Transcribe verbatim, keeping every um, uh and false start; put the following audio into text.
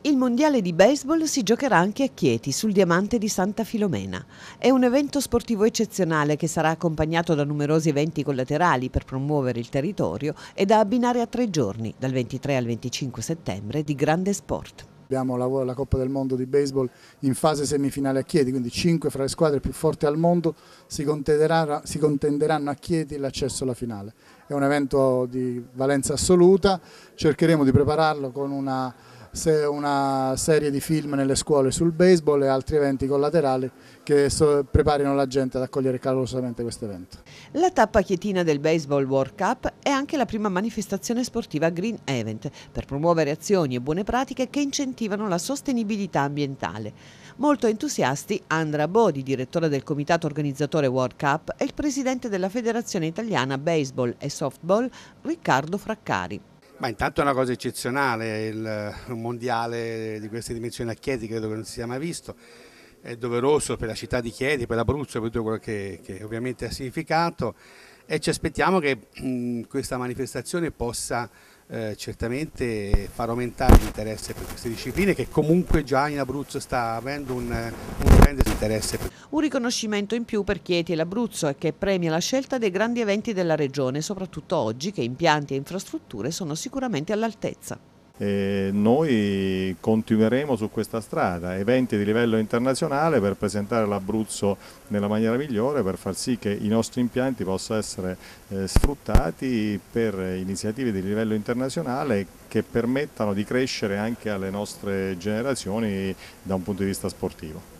Il mondiale di baseball si giocherà anche a Chieti, sul diamante di Santa Filomena. È un evento sportivo eccezionale che sarà accompagnato da numerosi eventi collaterali per promuovere il territorio e da abbinare a tre giorni, dal ventitré al venticinque settembre, di grande sport. Abbiamo la, la Coppa del Mondo di Baseball in fase semifinale a Chieti, quindi cinque fra le squadre più forti al mondo si contenderanno, si contenderanno a Chieti l'accesso alla finale. È un evento di valenza assoluta, cercheremo di prepararlo con una, una serie di film nelle scuole sul baseball e altri eventi collaterali che so, preparino la gente ad accogliere calorosamente questo evento. La tappa chietina del Baseball World Cup è anche la prima manifestazione sportiva Green Event per promuovere azioni e buone pratiche che incentivano la sostenibilità ambientale. Molto entusiasti Andra Bodi, direttore del comitato organizzatore World Cup, e il presidente della Federazione Italiana Baseball e Softball Riccardo Fraccari. Ma intanto è una cosa eccezionale, il, un mondiale di queste dimensioni a Chieti credo che non si sia mai visto. È doveroso per la città di Chieti, per l'Abruzzo, per tutto quello che, che ovviamente ha significato, e ci aspettiamo che mh, questa manifestazione possa eh, certamente far aumentare l'interesse per queste discipline che comunque già in Abruzzo sta avendo un, un grande interesse. Un riconoscimento in più per Chieti e l'Abruzzo e che premia la scelta dei grandi eventi della regione, soprattutto oggi che impianti e infrastrutture sono sicuramente all'altezza. E noi continueremo su questa strada, eventi di livello internazionale per presentare l'Abruzzo nella maniera migliore, per far sì che i nostri impianti possano essere eh, sfruttati per iniziative di livello internazionale che permettano di crescere anche alle nostre generazioni da un punto di vista sportivo.